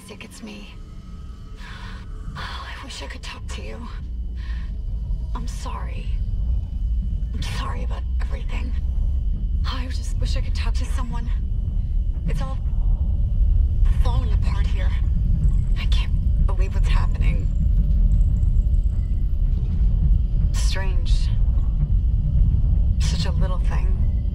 Isaac, it's me. I wish I could talk to you. I'm sorry. I'm sorry about everything. I just wish I could talk to someone. It's all falling apart here. I can't believe what's happening. Strange. Such a little thing.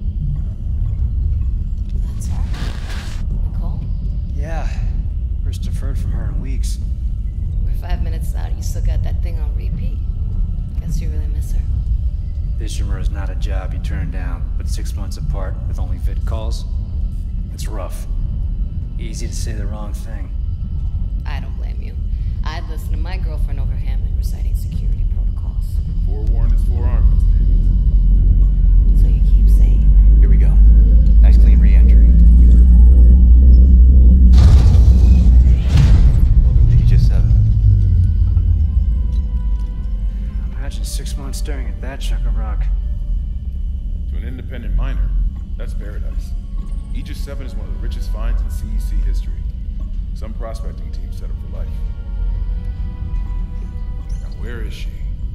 That's her. Nicole? Yeah. First deferred from her in weeks. We're 5 minutes out. You still got that thing on repeat. Guess you really miss her. Ishimura is not a job you turn down, but 6 months apart with only vid calls? It's rough. Easy to say the wrong thing. I don't blame you. I'd listen to my girlfriend over Hammond reciting security protocols. Forewarned is forearmed, Miss Davis. So you keep saying. Here we go. Nice clean re-entry. Welcome to Aegis 7. Imagine 6 months staring at that chunk of rock. To an independent miner, that's paradise. Aegis 7 is one of the richest finds in CEC history. Some prospecting team set up for life. Now where is she?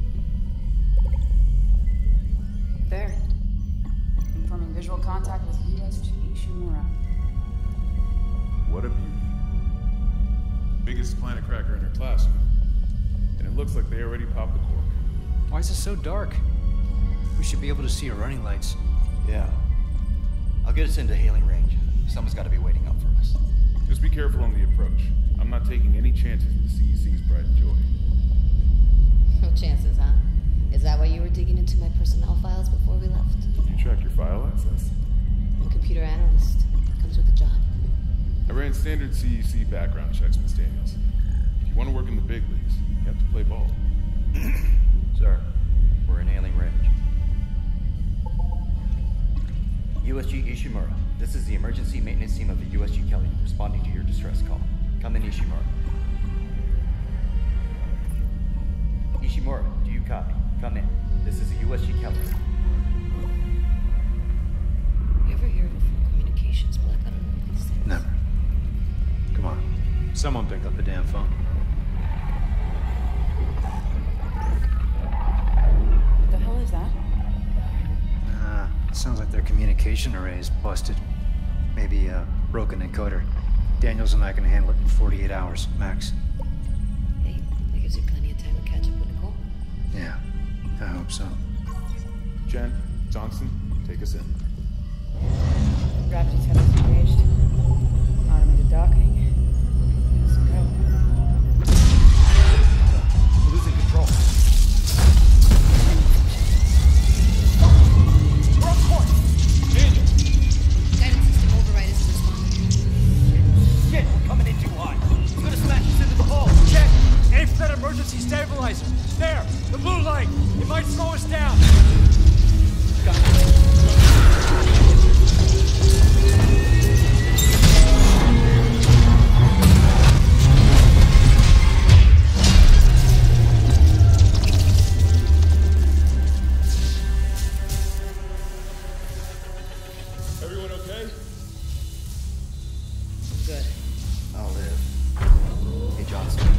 There. Confirming visual contact with USG Ishimura. What a beauty. Biggest planet cracker in her class. And it looks like they already popped the cork. Why is it so dark? We should be able to see her running lights. Yeah. I'll get us into hailing range. Someone's got to be waiting up for us. Just be careful on the approach. I'm not taking any chances with the CEC's pride and joy. No chances, huh? Is that why you were digging into my personnel files before we left? You track your file access? I'm a computer analyst. Comes with the job. I ran standard CEC background checks, Miss Daniels. If you want to work in the big leagues, you have to play ball. Sir, we're in hailing range. USG Ishimura, this is the emergency maintenance team of the USG Kelly, responding to your distress call. Come in, Ishimura. Ishimura, do you copy? Come in. This is the USG Kelly. You ever hear of a full communications blackout on one of these things? Never. Come on. Someone pick up the damn phone. What the hell is that? Sounds like their communication array is busted. Maybe a broken encoder. Daniels and I can handle it in 48 hours, max. Hey, that gives you plenty of time to catch up with Nicole. Yeah, I hope so. Jen, Johnson, take us in. Gravity tethers engaged. Automated docking. Let's go. We're losing control. We're on course! Daniel! Guidance system override isn't responding. Shit, we're coming in too high. It's gonna smash us into the hull. Check! Aim for that emergency stabilizer. There! The blue light! It might slow us down! Got it. Everyone okay? Good. I'll live. Hey, Johnson.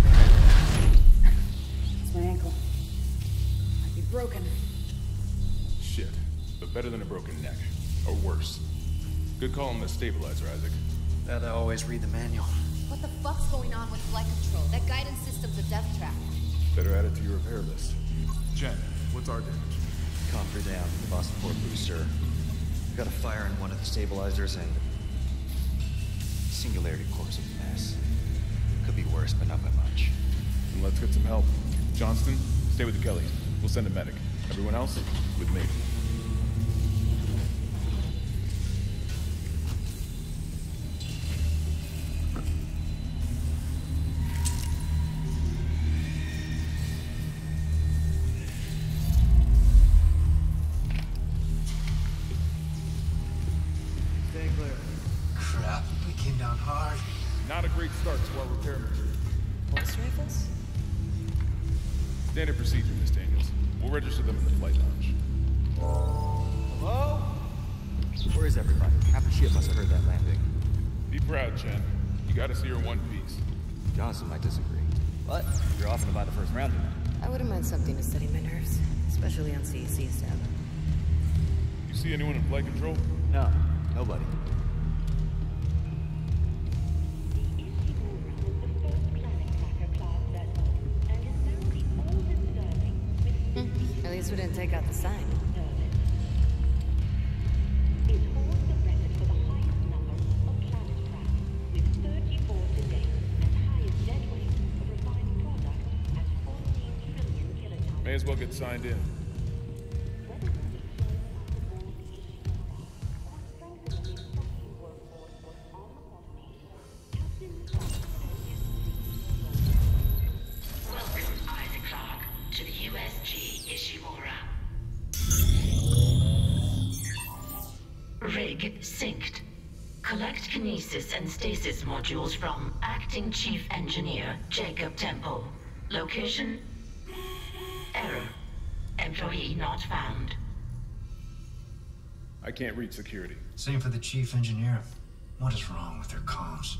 It's my ankle. Might be broken. Shit. But better than a broken neck. Or worse. Good call on the stabilizer, Isaac. That I always read the manual. What the fuck's going on with flight control? That guidance system's a death trap. Better add it to your repair list. Jen, what's our damage? Comfort down, the boss support booster. We got a fire in one of the stabilizers and singularity core's a mess. Could be worse, but not by much. Then let's get some help. Johnston, stay with the Kellys. We'll send a medic. Everyone else, with me. Stay clear. Crap, we came down hard. Not a great start to our repair mission. Pulse rifles? Standard procedure, Miss Daniels. We'll register them in the flight lounge. Hello? Where is everybody? Half the ship must have heard that landing. Be proud, Chen. You gotta see her in one piece. Johnson might disagree, but you're offering to buy the first round of it. I wouldn't mind something to steady my nerves, especially on CEC stuff. You see anyone in flight control? No, nobody. At least we didn't take out the sign. It holds the record for the highest number of planet crafts, with 34 today, and highest dead weight of refined product at 14 trillion kilotons. May as well get signed in. Whether we deploy aboard the Ishimura or strengthen the extraction workforce on the Constellation, Captain Clarke and Welcome, Isaac Clarke, to the USG Ishimura. Rig synced. Collect kinesis and stasis modules from Acting Chief Engineer Jacob Temple. Location? Error. Employee not found. I can't reach security. Same for the chief engineer. What is wrong with their comms?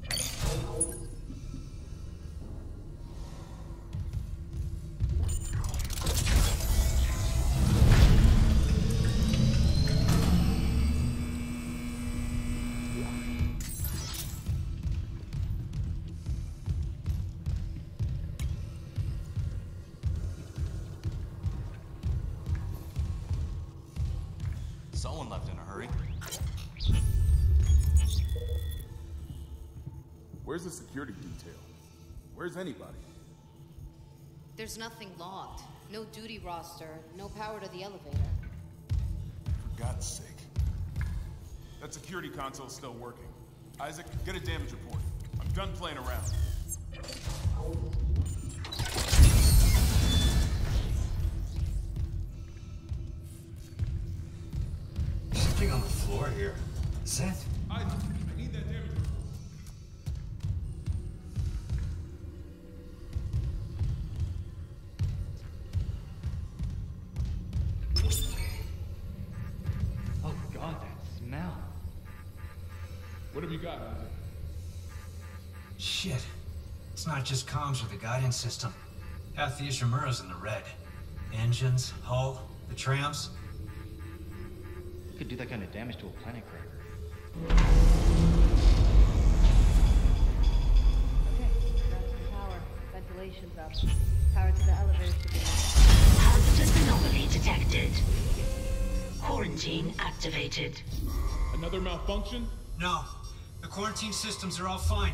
Someone left in a hurry. Where's the security detail? Where's anybody? There's nothing logged. No duty roster, no power to the elevator. For God's sake. That security console's still working. Isaac, get a damage report. I'm done playing around. Something on the floor here. Is that? Isaac, I need that damage report. Oh God, that smell. What have you got, Isaac? Shit. It's not just comms or the guidance system. Half the Ishimura's in the red. Engines, hull, the trams. Could do that kind of damage to a planet cracker. Okay, that's the power. Ventilation's up. Power to the elevator should be on. Hazardous anomaly detected. Quarantine activated. Another malfunction? No. The quarantine systems are all fine.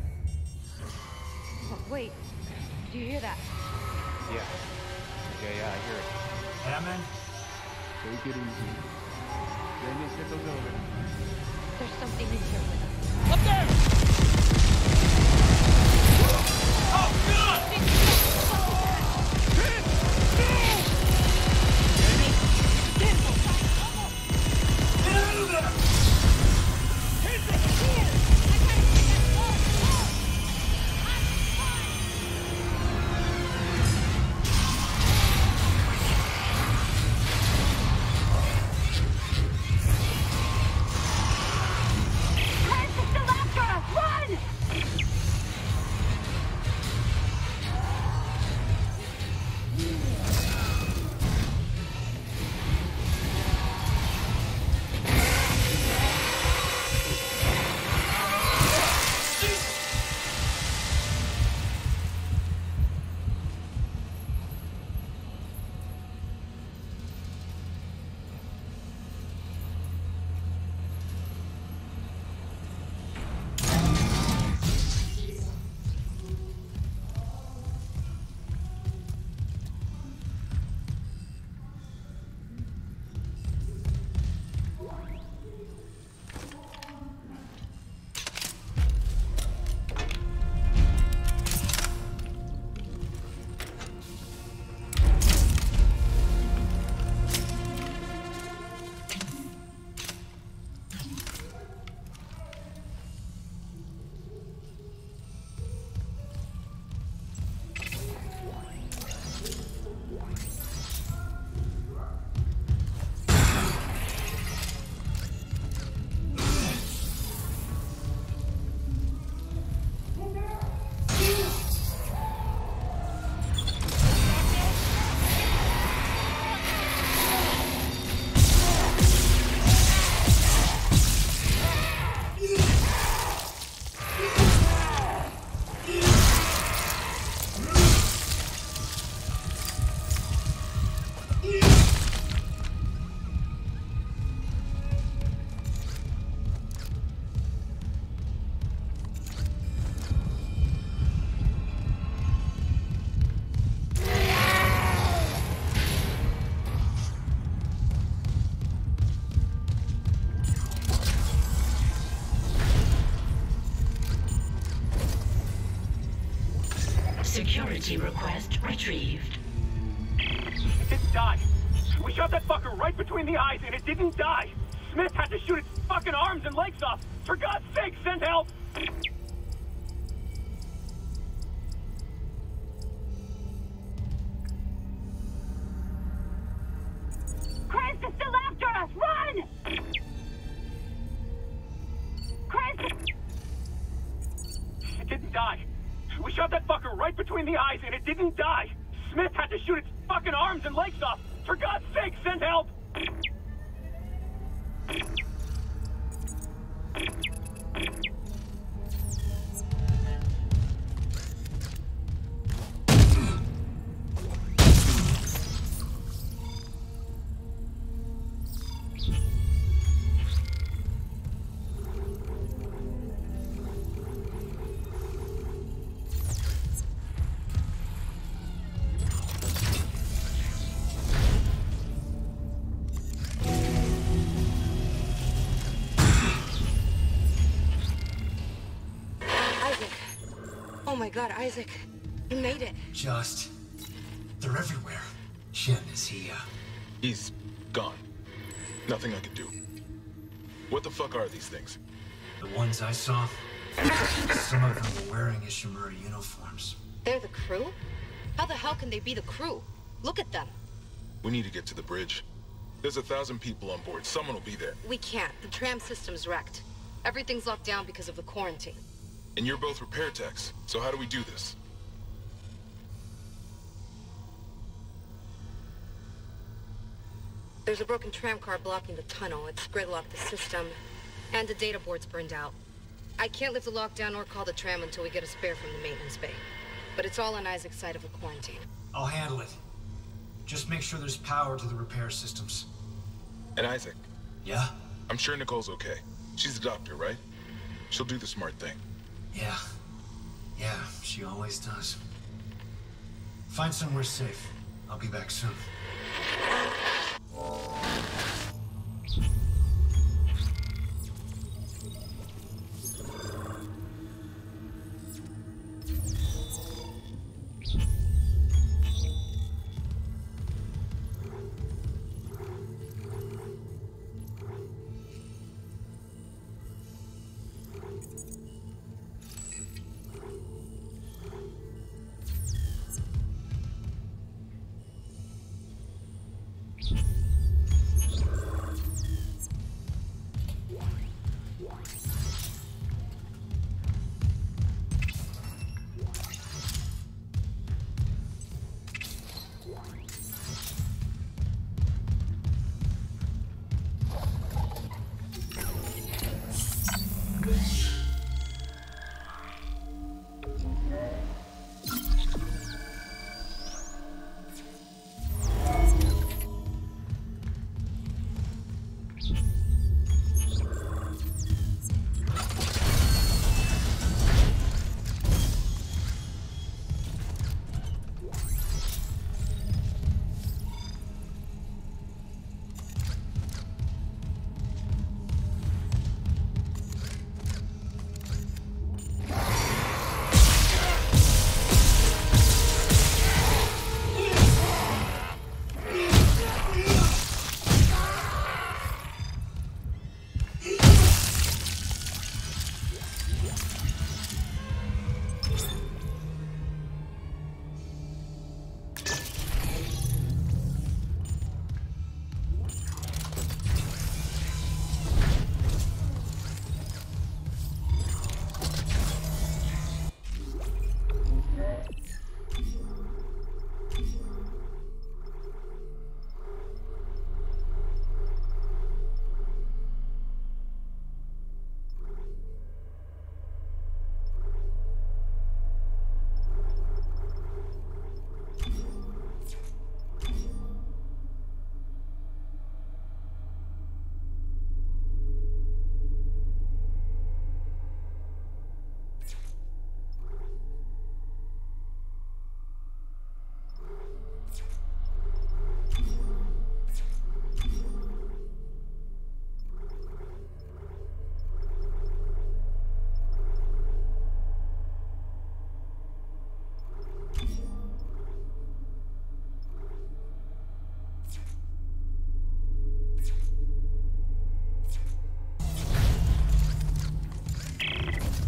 Oh, wait. Do you hear that? Yeah. Yeah, I hear it. Hammond? Take it easy. Daniels, get those elevators. There's something in here with us. Oh, God! Get out of there! Clarke is still after us! Security request retrieved. It didn't die. We shot that fucker right between the eyes and it didn't die. Smith had to shoot its fucking arms and legs off. For God's sake, send help! Chris is still after us! Run! Chris! It didn't die. We shot that fucker right between the eyes and it didn't die. Smith had to shoot its fucking arms and legs off. For God's sake, send help! Oh my god, Isaac. You made it. Just... they're everywhere. Shen, is he, He's gone. Nothing I can do. What the fuck are these things? The ones I saw? Some of them were wearing Ishimura uniforms. They're the crew? How the hell can they be the crew? Look at them. We need to get to the bridge. There's 1,000 people on board. Someone will be there. We can't. The tram system's wrecked. Everything's locked down because of the quarantine. And you're both repair techs, so how do we do this? There's a broken tram car blocking the tunnel. It's gridlocked the system, and the data board's burned out. I can't lift the lockdown or call the tram until we get a spare from the maintenance bay. But it's all on Isaac's side of the quarantine. I'll handle it. Just make sure there's power to the repair systems. And Isaac? Yeah? I'm sure Nicole's okay. She's a doctor, right? She'll do the smart thing. Yeah, she always does. Find somewhere safe. I'll be back soon.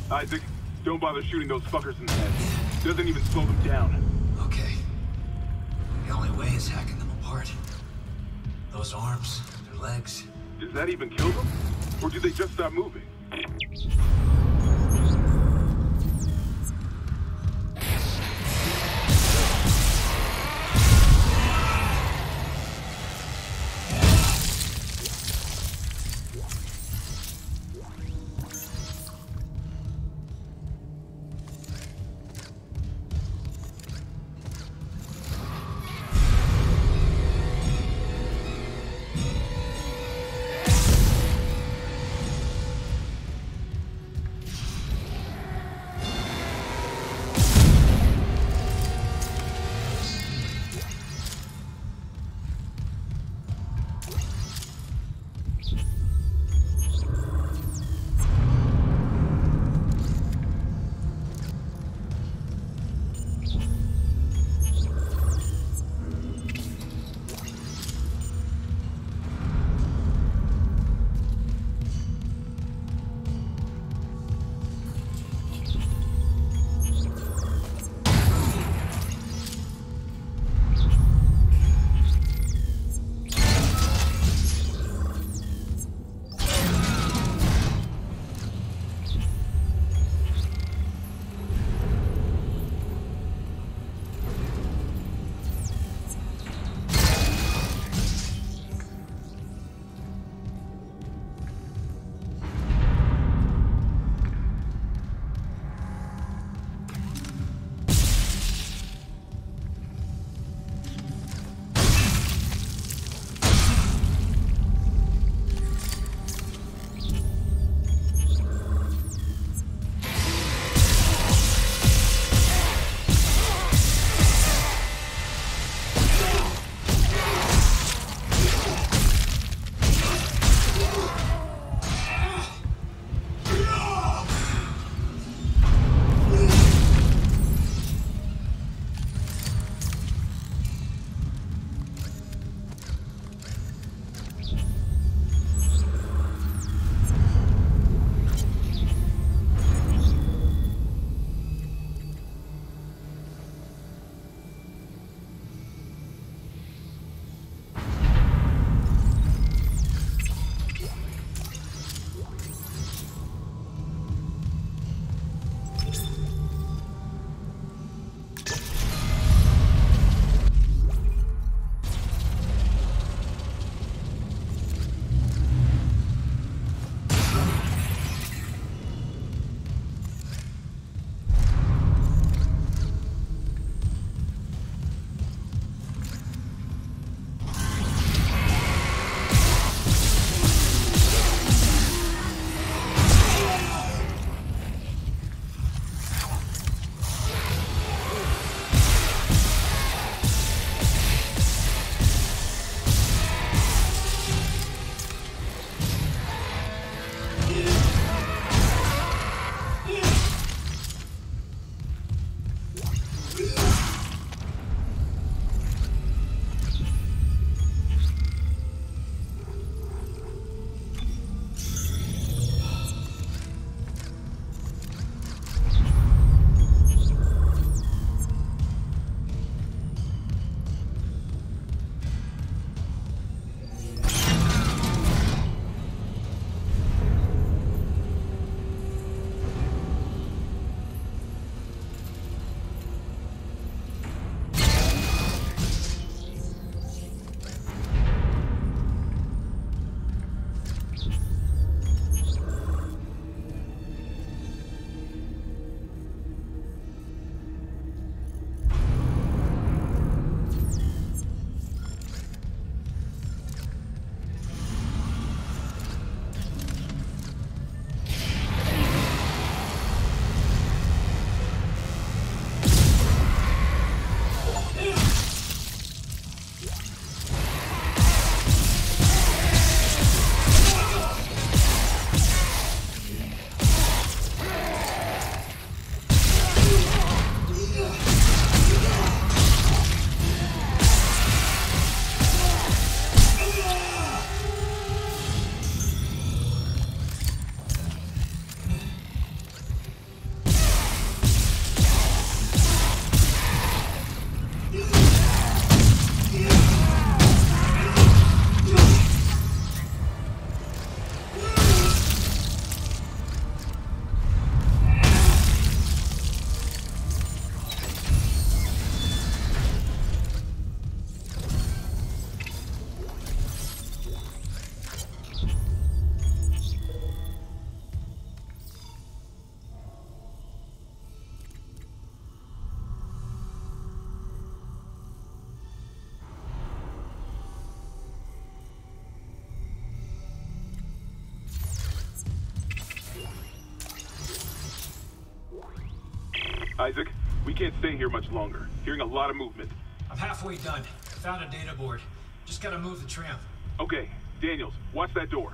Isaac, don't bother shooting those fuckers in the head. Doesn't even slow them down. Okay. The only way is hacking them apart. Those arms, their legs. Does that even kill them? Or do they just stop moving? Isaac, we can't stay here much longer. Hearing a lot of movement. I'm halfway done. Found a data board. Just gotta move the tram. Okay, Daniels, watch that door.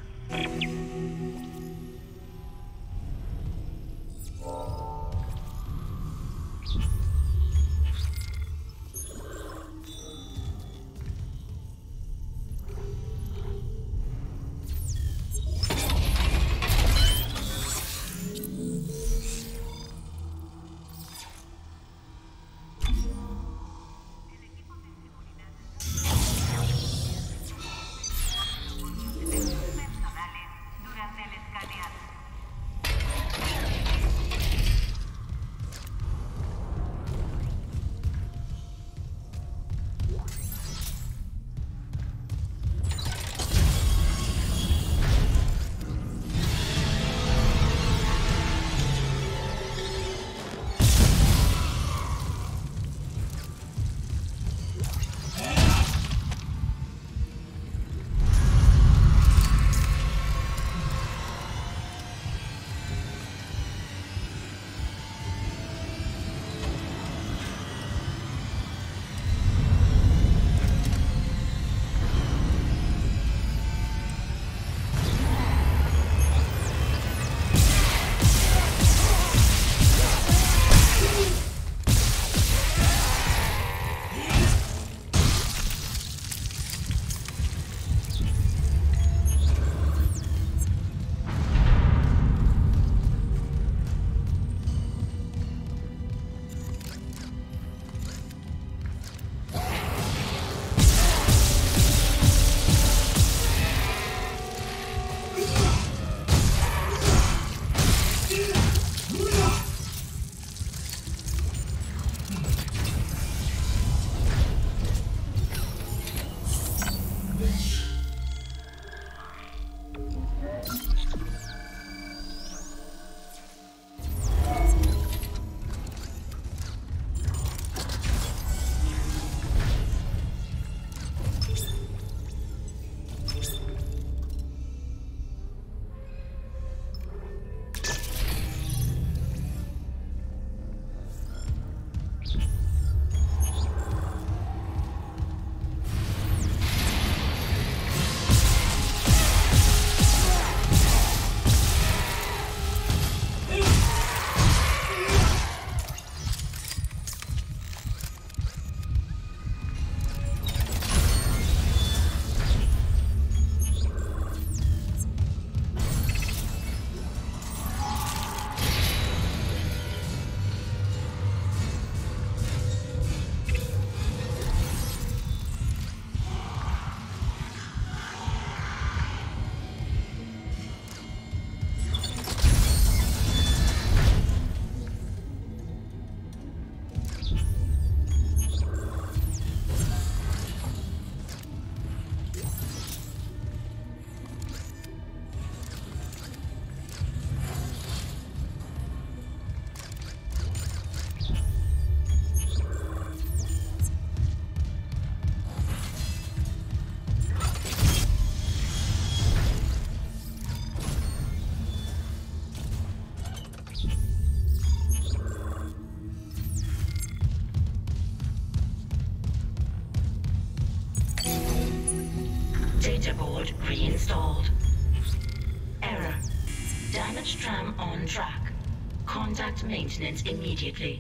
Data board reinstalled. Error. Damaged tram on track. Contact maintenance immediately.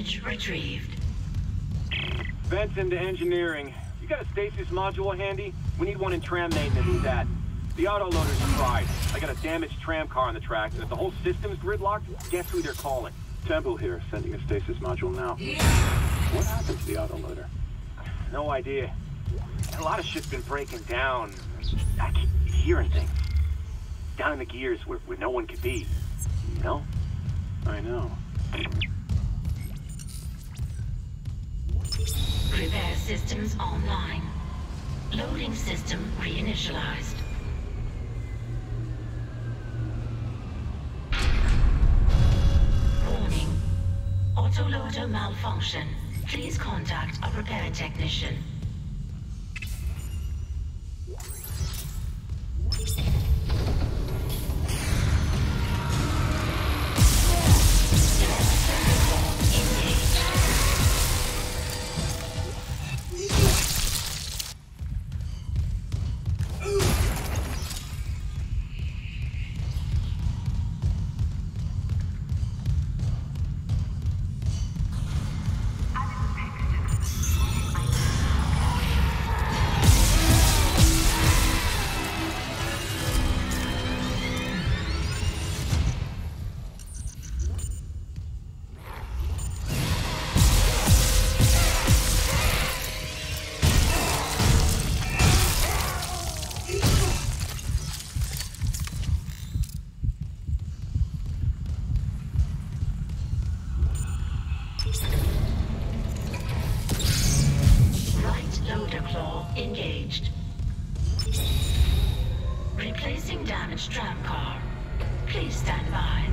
Message retrieved. Vents into engineering. You got a stasis module handy? We need one in tram maintenance stat. The autoloader's fried. I got a damaged tram car on the tracks, and if the whole system's gridlocked, guess who they're calling? Temple here, sending a stasis module now. What happened to the autoloader? No idea. A lot of shit's been breaking down. I keep hearing things. Down in the gears where no one could be. You know? I know. Repair systems online. Loading system reinitialized. Warning. Autoloader malfunction. Please contact a repair technician. Engaged. Replacing damaged tram car. Please stand by.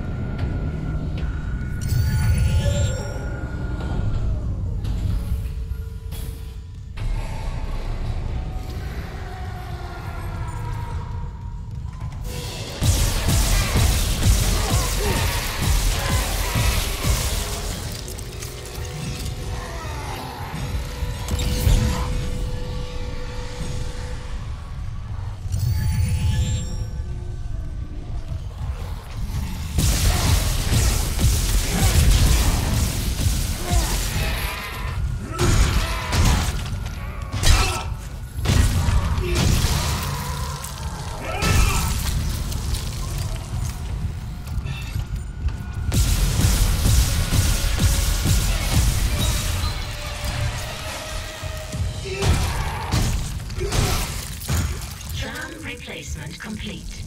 Replacement complete.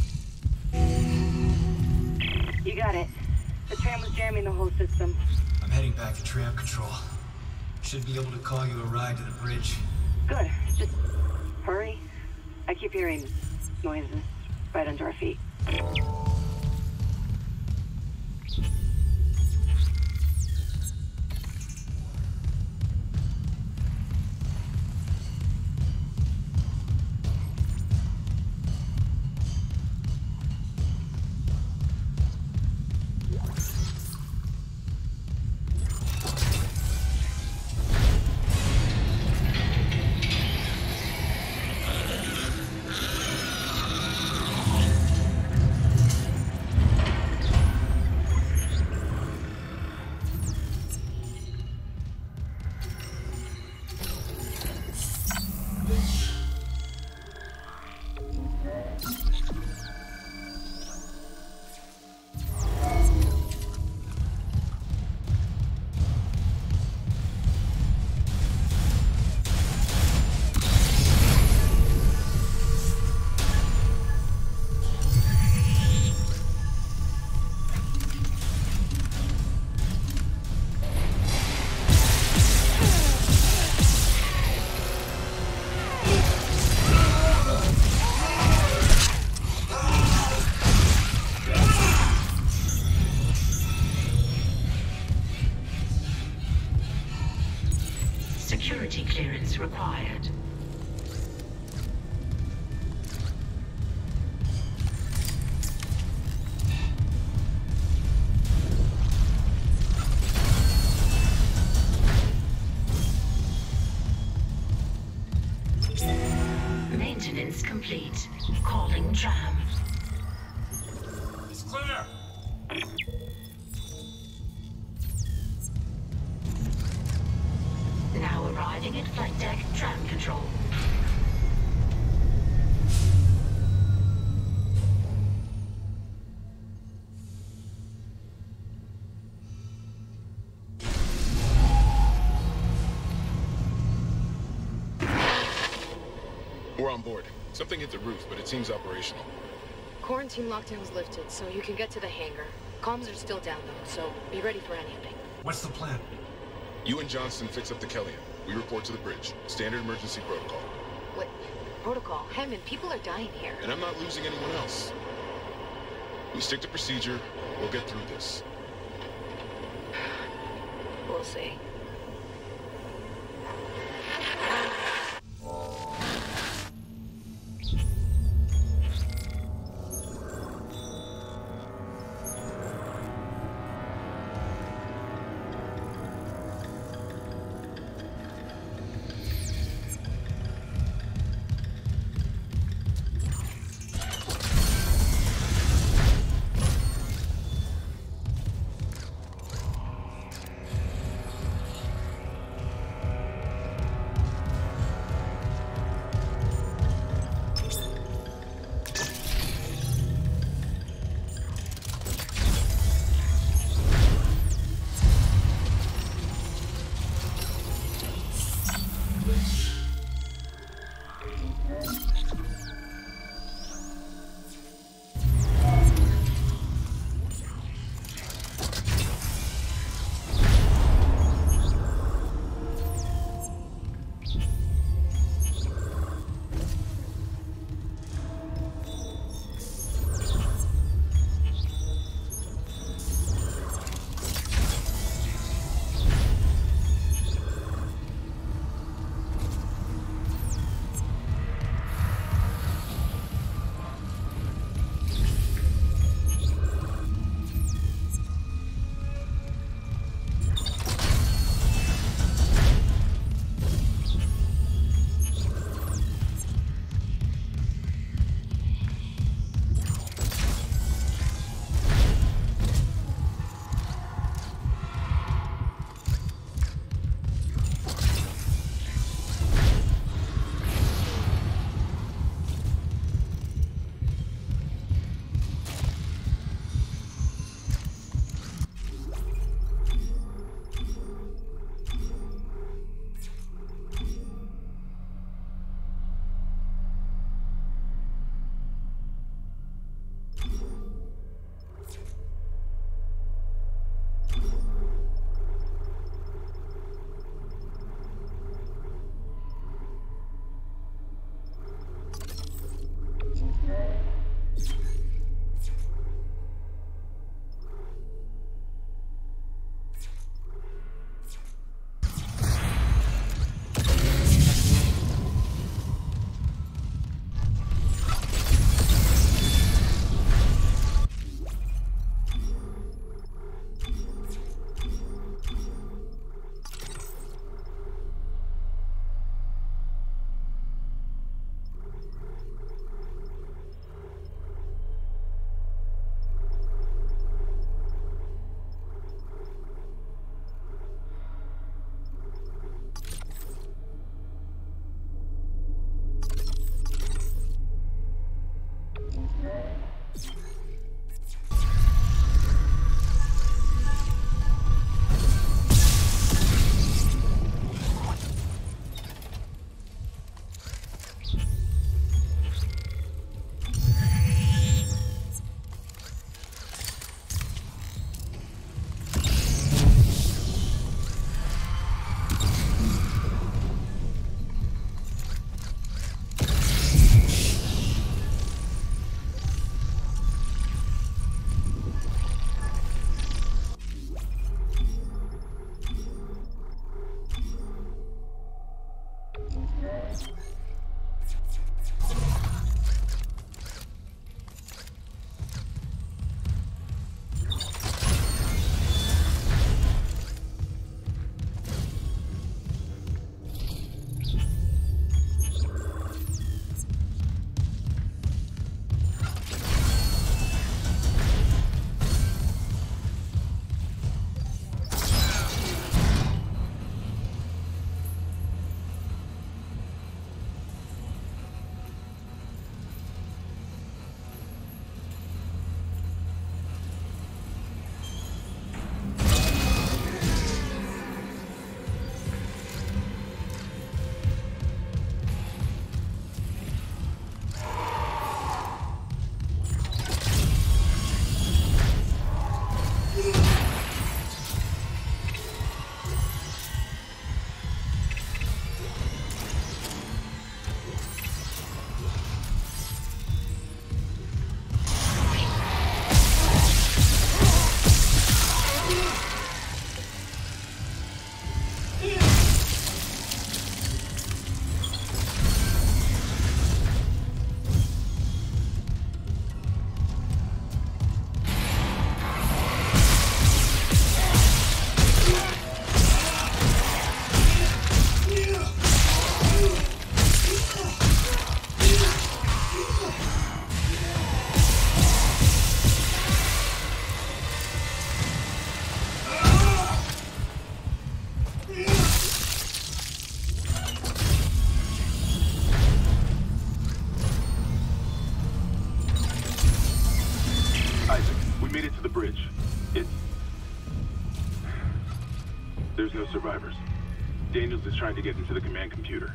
You got it. The tram was jamming the whole system. I'm heading back to tram control. Should be able to call you a ride to the bridge. Good. Just hurry. I keep hearing noises right under our feet. Security clearance required. Maintenance complete. Calling tram. It's clear! Arriving at flight deck tram control. We're on board. Something hit the roof, but it seems operational. Quarantine lockdown's lifted, so you can get to the hangar. Comms are still down, though, so be ready for anything. What's the plan? You and Johnston fix up the Kellyan. We report to the bridge. Standard emergency protocol. What? Protocol? Hammond, people are dying here. And I'm not losing anyone else. We stick to procedure. We'll get through this. We'll see. bridge. There's no survivors. Daniels is trying to get into the command computer.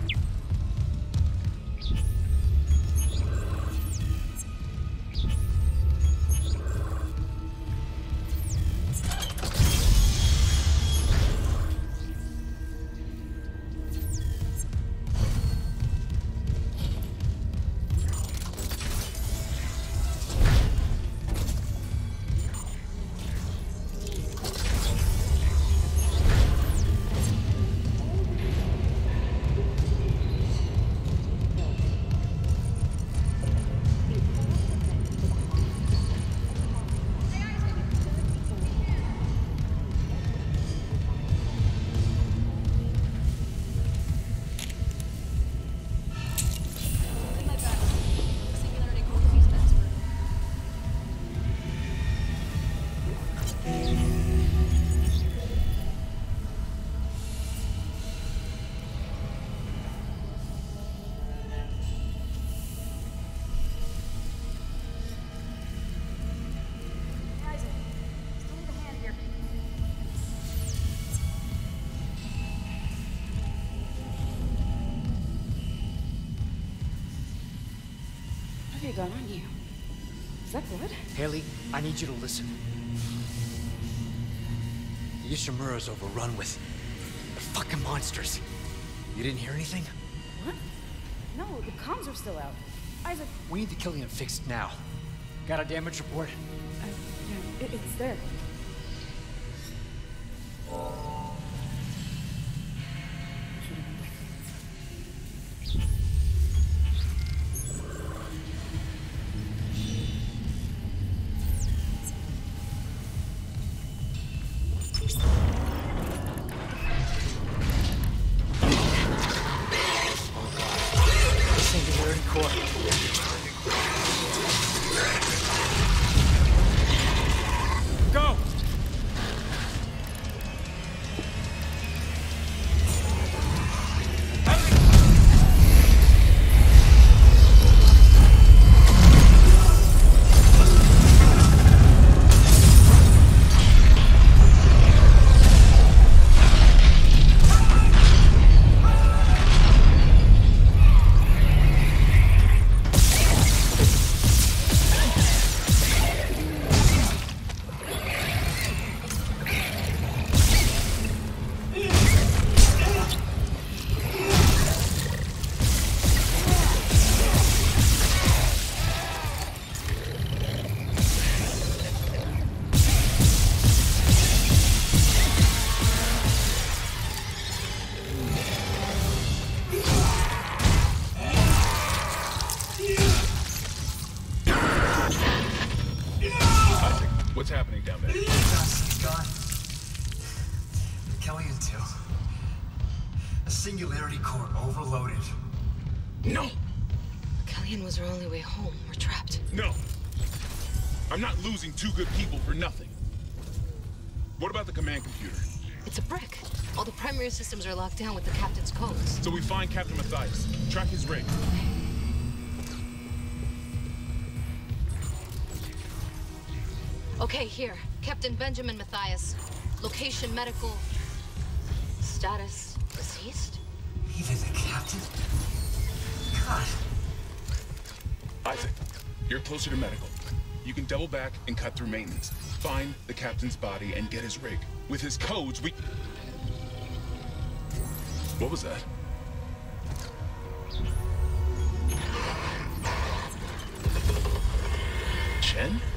What have you got on you? Is that blood? Haley, I need you to listen. The Ishimura's overrun with fucking monsters. You didn't hear anything? What? No, the comms are still out. Isaac... We need the Killian fixed now. Got a damage report? Yeah, it's there. Singularity core. Go! What's happening down there? He's gone. Killian too. A singularity core overloaded. No! Killian was our only way home. We're trapped. No! I'm not losing two good people for nothing. What about the command computer? It's a brick. All the primary systems are locked down with the captain's codes. So we find Captain Matthias, track his rig. Okay, here. Captain Benjamin Matthias. Location medical. Status deceased? Even the captain? God. Isaac, you're closer to medical. You can double back and cut through maintenance. Find the captain's body and get his rig. With his codes, we... What was that? Chen?